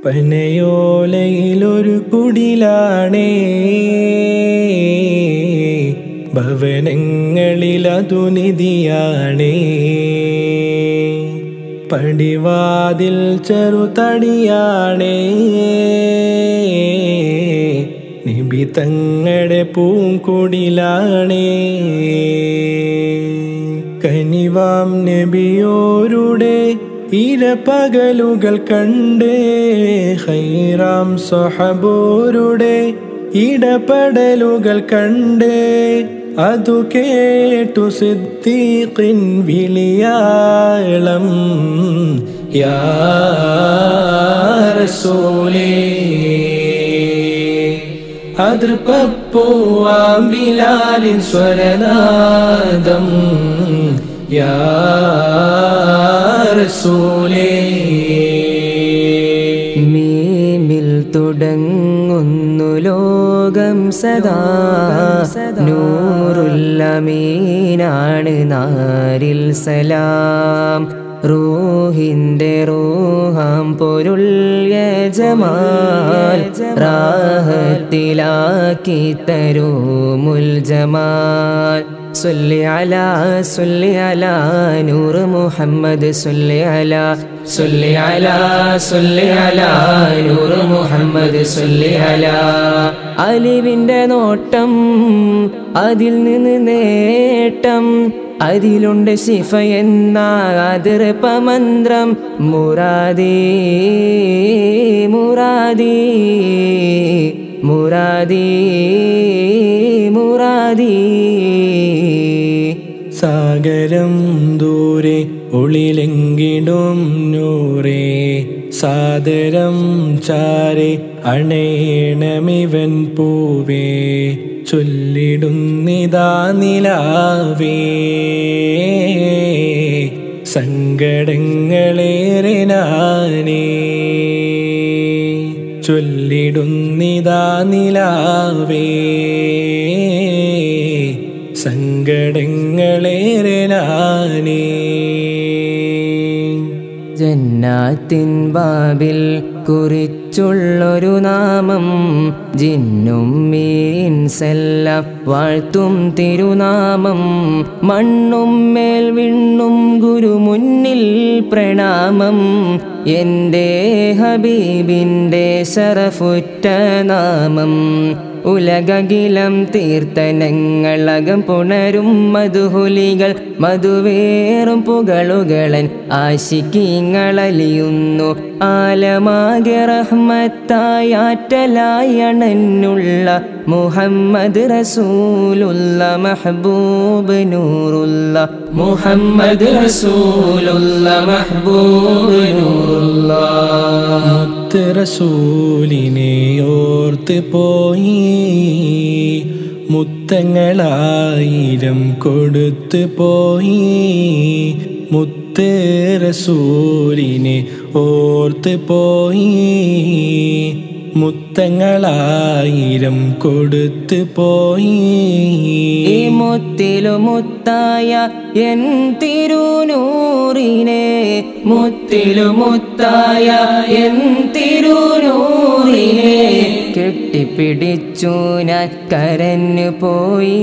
പനയോലയിലൊരു കുടിലാണേ, ഭവനങ്ങളിലതു നിധിയാണേ. പടിവാതിൽ ചെറുതടിയാണേ, നബി തങ്ങളുടെ പൂങ്കുടിലാണേ. കനിവാം നബിയോരുടെ ഇരപകലുകൾ കണ്ടേ, ഖൈറാം സ്വഹബോരുടെ ഇടപെടലുകൾ കണ്ടേ. അതു കേട്ടു സിദ്ദീഖിൻ വിളിയാളം, യാ റസൂലേ. അതിർപ്പൂവാം ബിലാലിൻ സ്വരനാദം, യാ റസൂലേ. മീമിൽ തുടങ്ങുന്നു ലോകം സദാ, നൂറുല്ലമീനാണ് നാരിൽ സലാം. റൂഹിന്റെ റൂഹാം പൊരുൾ യജമാൽ, റാഹത്തിലാക്കി തരൂമുൽ ജമാൽ. സല്ലി അലാ നൂർ മുഹമ്മദ്, സല്ലി അലാ നൂർ മുഹമ്മദ്, സല്ലി അലാ. അലിവിന്റെ നോട്ടം, അതിൽ നിന്ന് നേട്ടം, അതിലുണ്ട് ശിഫ എന്ന അതിർപ്പമന്ത്രം. മുറാദി മുറാദി മുറാദി മുറാദി. സാഗരം ദൂരെ ഒളിലെങ്കിടും നൂറേ, സാദരം ചാരെ അണേണമിവൻ പൂവേ. ചൊല്ലിടുന്നിതാ നിലാവേ, സങ്കടങ്ങളേറെ നാനേ. ചൊല്ലിടുന്നിതാ നിലാവേ, സങ്കടങ്ങളേറെ നാനേ. ജന്നാത്തിൻ ബാബിൽ കുറിച്ചുള്ളൊരു നാമം, ജിന്നും മീൻസെല്ലാം വാഴ്ത്തും തിരുനാമം. മണ്ണും മേൽ വിണ്ണും ഗുരു മുന്നിൽ പ്രണാമം. എൻ്റെ ഹബീബിൻ്റെ ശറഫുറ്റ നാമം, ഉലകകിലം തീർത്ഥനങ്ങളകം പുണരും മധുഹുലികൾ. മധുവേറും പുകളുകളൻ ആശിക്കീങ്ങളലിയുന്നു. ആലമാകെ റഹ്മത്തായി ആറ്റലായി അണനുള്ള മുഹമ്മദ് റസൂലുള്ള മഹബൂബ് നൂറുള്ള. മുഹമ്മദ് റസൂലുള്ള മഹബൂബ് നൂറുള്ള. മുത്ത് റസൂലിനെ ഓർത്ത് പോയി, മുത്തങ്ങളായിരം കൊടുത്തു പോയി. മുത്ത് റസൂലിനെ ഓർത്ത് പോയി, മുത്തങ്ങളായിരം കൊടുത്തു പോയി. ഈ മുത്തിലു മുത്തായ എൻ തിരുനൂറിനെ, മുത്തിലു മുത്തായ എൻ തിരുനൂറിനെ കെട്ടിപ്പിടിച്ചു ഞാൻ കരഞ്ഞു പോയി.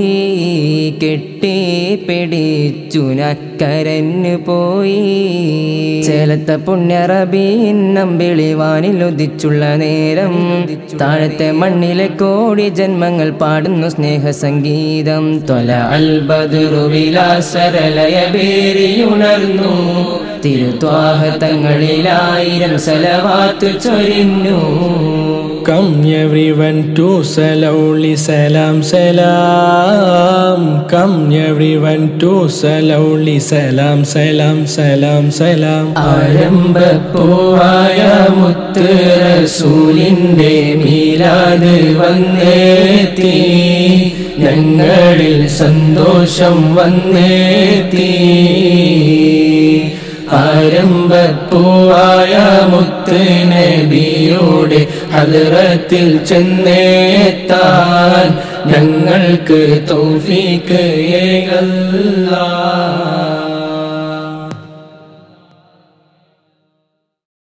കെട്ടിപ്പിടിച്ചു ഞാൻ കരഞ്ഞു പോയി. ചേലത്ത പുണ്യറബീൻ നമ്പിളിവാനിൽ ഉദിച്ചുള്ള നേരം, താഴത്തെ മണ്ണിലെ കോടി ജന്മങ്ങൾ പാടുന്നു സ്നേഹസംഗീതം. ത്വല അൽ ബദ്റു വിലാസരലയബേരിയുണർന്നു, തിരുത്വാഹ തങ്ങളിലായിരം സലവാത്ത് ചൊരിഞ്ഞു. Come everyone to Salauli salam salam. Come everyone to Salauli salam salam salam salam. ആരംഭപ്പൂവായ മുത്ത് റസൂലിന്റെ മീലാദ് വന്നേത്തി, ഞങ്ങളിൽ സന്തോഷം വന്നേത്തി. ആരംഭപ്പൂവായ മുത്ത് നബിയുടെ ഹദ്റത്തിൽ ചെന്നെത്താൻ ഞങ്ങൾക്ക് തൗഫീഖ് ഏകല്ലാഹ്.